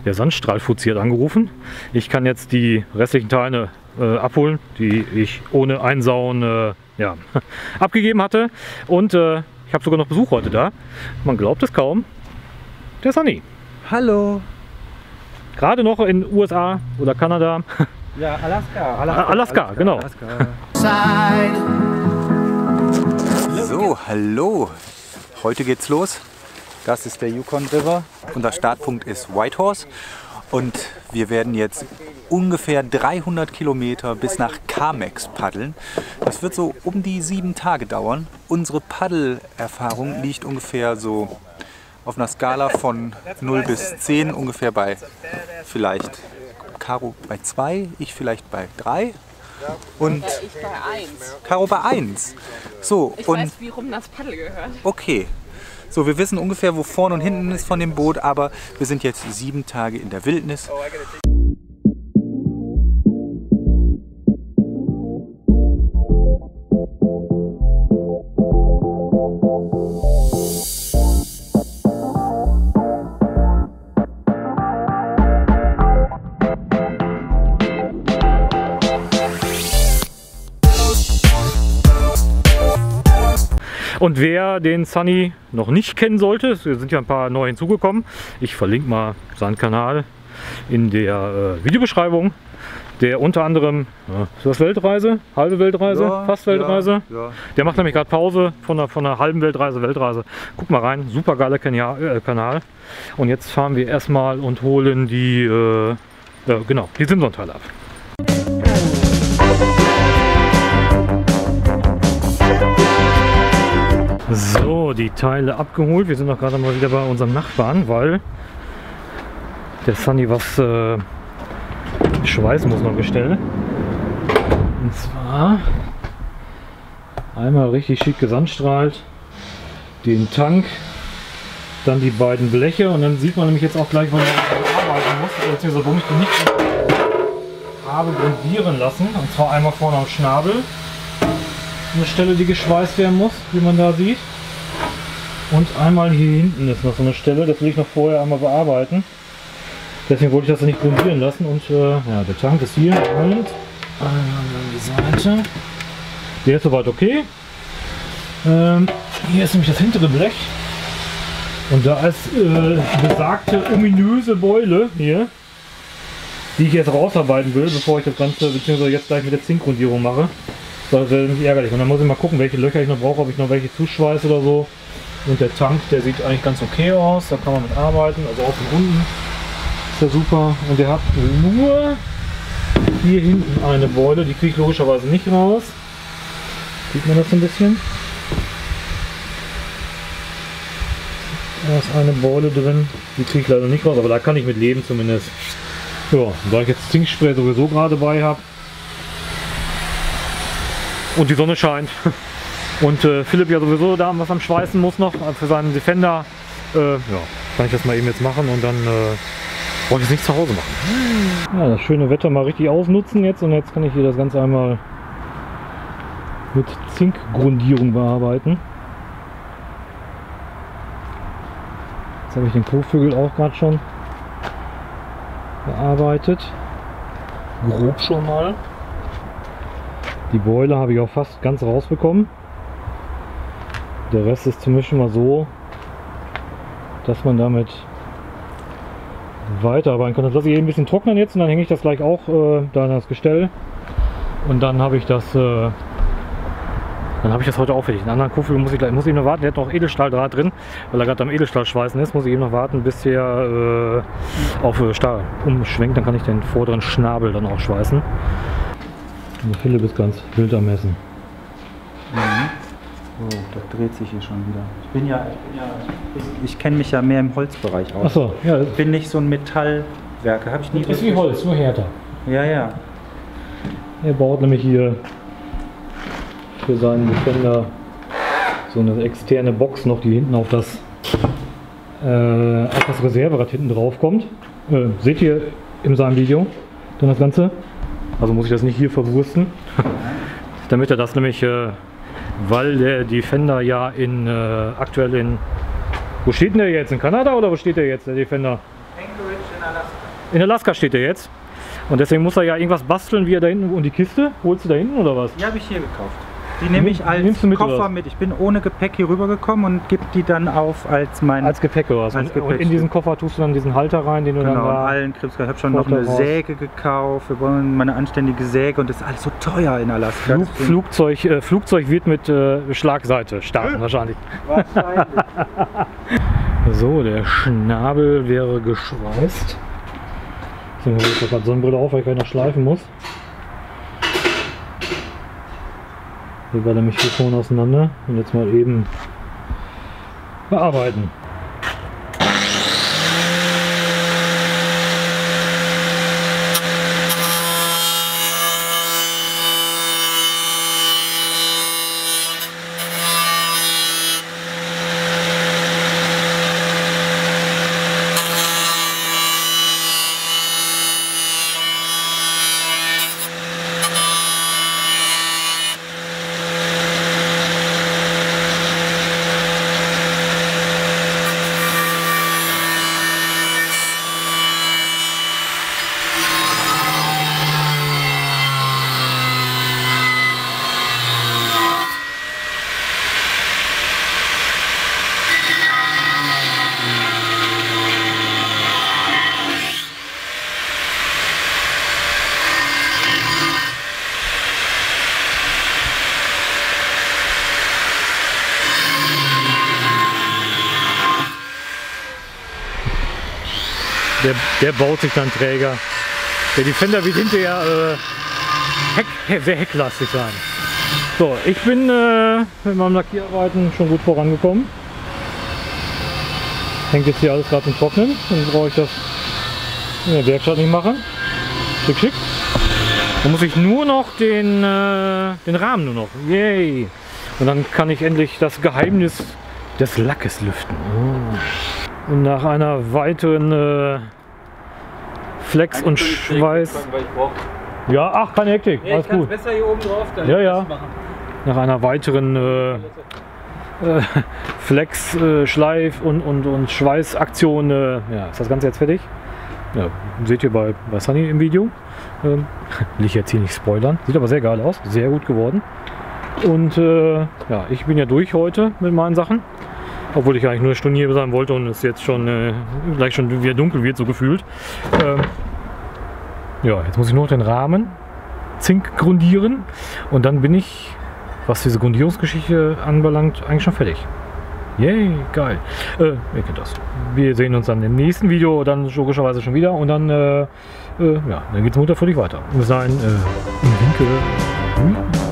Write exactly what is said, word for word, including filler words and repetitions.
der Sandstrahlfuzzi hat angerufen. Ich kann jetzt die restlichen Teile äh, abholen, die ich ohne Einsauen äh, ja, abgegeben hatte. Und äh, ich habe sogar noch Besuch heute da. Man glaubt es kaum. Der Sunny. Hallo. Gerade noch in den U S A oder Kanada. Ja, Alaska. Alaska, Alaska, Alaska genau. Alaska. So, hallo. Heute geht's los. Das ist der Yukon River. Unser Startpunkt ist Whitehorse. Und wir werden jetzt ungefähr dreihundert Kilometer bis nach Carmacks paddeln. Das wird so um die sieben Tage dauern. Unsere Paddelerfahrung liegt ungefähr so auf einer Skala von null bis zehn, ungefähr bei vielleicht Caro bei zwei, ich vielleicht bei drei. Und ja, ich bei eins. Caro bei eins. So, ich und weiß, wie rum das Paddel gehört. Okay. So, wir wissen ungefähr, wo vorne und hinten ist von dem Boot, aber wir sind jetzt sieben Tage in der Wildnis. Und wer den Sunny noch nicht kennen sollte, es sind ja ein paar neu hinzugekommen, ich verlinke mal seinen Kanal in der äh, Videobeschreibung, der unter anderem, ja, ist das Weltreise? Halbe Weltreise? Ja, fast Weltreise? Ja, ja. Der macht nämlich gerade Pause von einer, von einer halben Weltreise, Weltreise. Guck mal rein, super geiler äh, Kanal. Und jetzt fahren wir erstmal und holen die, äh, äh, genau, die Simson-Teile ab. So, die Teile abgeholt. Wir sind auch gerade mal wieder bei unserem Nachbarn, weil der Sunny was äh, schweißen muss noch bestellen. Und zwar einmal richtig schick gesandstrahlt, den Tank, dann die beiden Bleche und dann sieht man nämlich jetzt auch gleich, wo man arbeiten muss, beziehungsweise wo ich die nicht habe grundieren lassen. Und zwar einmal vorne am Schnabel. Eine Stelle, die geschweißt werden muss, wie man da sieht. Und einmal hier hinten ist noch so eine Stelle, das will ich noch vorher einmal bearbeiten. Deswegen wollte ich das nicht grundieren lassen. Und äh, ja, der Tank ist hier. Und einmal an die Seite. Der ist soweit okay. Ähm, hier ist nämlich das hintere Blech. Und da ist äh, besagte ominöse Beule hier, die ich jetzt rausarbeiten will, bevor ich das Ganze, beziehungsweise jetzt gleich mit der Zinkgrundierung mache. Das wäre nämlich ärgerlich. Und dann muss ich mal gucken, welche Löcher ich noch brauche, ob ich noch welche zuschweiße oder so. Und der Tank, der sieht eigentlich ganz okay aus, da kann man mit arbeiten, also auch von unten ist der super. Und der hat nur hier hinten eine Beule, die kriege ich logischerweise nicht raus. Sieht man das ein bisschen? Da ist eine Beule drin, die kriege ich leider nicht raus, aber da kann ich mit leben zumindest. Ja, und da ich jetzt Zinkspray sowieso gerade bei habe, und die Sonne scheint und äh, Philipp ja sowieso da was am Schweißen muss noch für seinen Defender, äh, ja, kann ich das mal eben jetzt machen und dann äh, brauche ich es nicht zu Hause machen. Ja, das schöne Wetter mal richtig ausnutzen jetzt und jetzt kann ich hier das Ganze einmal mit Zinkgrundierung bearbeiten. Jetzt habe ich den Kotflügel auch gerade schon bearbeitet, grob schon mal. Die Beule habe ich auch fast ganz rausbekommen. Der Rest ist zumindest schon mal so, dass man damit weiterarbeiten kann. Das lasse ich eben ein bisschen trocknen jetzt und dann hänge ich das gleich auch äh, da in das Gestell. Und dann habe ich das äh, dann habe ich das heute auch fertig. Den anderen Kotflügel muss ich gleich, muss ich noch warten. Der hat noch Edelstahldraht drin, weil er gerade am Edelstahl schweißen ist. Muss ich eben noch warten, bis der äh, auf Stahl umschwenkt. Dann kann ich den vorderen Schnabel dann auch schweißen. Und Philipp ist ganz wild am Messen. Mhm. Oh, das dreht sich hier schon wieder. Ich bin ja, ich, bin ja, ich, ich kenne mich ja mehr im Holzbereich aus. Achso, ja. Ich bin nicht so ein Metallwerker, habe ich nie. Das ist wie Holz, nur härter. Ja, ja. Er baut nämlich hier für seinen Defender so eine externe Box noch, die hinten auf das, äh, auf das Reserverad hinten drauf kommt. Äh, seht ihr in seinem Video dann das Ganze? Also muss ich das nicht hier verwursten, damit er das nämlich, äh, weil der Defender ja in äh, aktuell in, wo steht denn der jetzt, in Kanada oder wo steht der jetzt, der Defender? Anchorage in Alaska. In Alaska steht er jetzt. Und deswegen muss er ja irgendwas basteln, wie er da hinten. Und die Kiste, holst du da hinten oder was? Die habe ich hier gekauft. Die nehme ich als Nimmst du mit, Koffer oder? mit. Ich bin ohne Gepäck hier rübergekommen und gebe die dann auf als mein... Als Gepäck oder was? Als Und, Gepäck. und in diesen Koffer tust du dann diesen Halter rein, den du Genau, dann da... und allen Krebs. Ich habe schon noch eine raus. Säge gekauft. Wir wollen meine anständige Säge und das ist alles so teuer in Alaska. Flug, Deswegen- Flugzeug, äh, Flugzeug wird mit äh, Schlagseite starten wahrscheinlich. Wahrscheinlich. So, der Schnabel wäre geschweißt. Deswegen habe ich gerade Sonnenbrille auf, weil ich gleich noch schleifen muss. Hier war der Mikrofon auseinander und jetzt mal eben bearbeiten. Der, der baut sich dann Träger. Der Defender wird hinterher äh, Heck, sehr hecklastig sein. So, ich bin äh, mit meinem Lackierarbeiten schon gut vorangekommen. Hängt jetzt hier alles gerade zum Trocknen. Dann brauche ich das in der Werkstatt nicht machen. Schick, schick. Dann muss ich nur noch den, äh, den Rahmen nur noch. Yay! Und dann kann ich endlich das Geheimnis des Lackes lüften. Oh. Und nach einer weiteren äh, Flex und Schweiß. Ja, ach, keine Hektik, Ja, alles ich kann gut. besser hier oben drauf dann Ja, ja. machen. Nach einer weiteren äh, äh, Flex, äh, Schleif und, und, und Schweißaktion äh, ja, ist das Ganze jetzt fertig. Ja, seht ihr bei, bei Sunny im Video. Ähm, will ich jetzt hier nicht spoilern. Sieht aber sehr geil aus, sehr gut geworden. Und äh, ja, ich bin ja durch heute mit meinen Sachen. Obwohl ich eigentlich nur eine Stunde hier sein wollte und es jetzt schon äh, gleich schon wieder dunkel wird, so gefühlt. Ähm, ja, jetzt muss ich nur noch den Rahmen Zink grundieren und dann bin ich, was diese Grundierungsgeschichte anbelangt, eigentlich schon fertig. Yay, geil. Äh, ihr kennt das. Wir sehen uns dann im nächsten Video dann logischerweise schon wieder und dann, äh, äh, ja, dann geht es munterfröhlich weiter. Bis dahin, äh, im Winkel.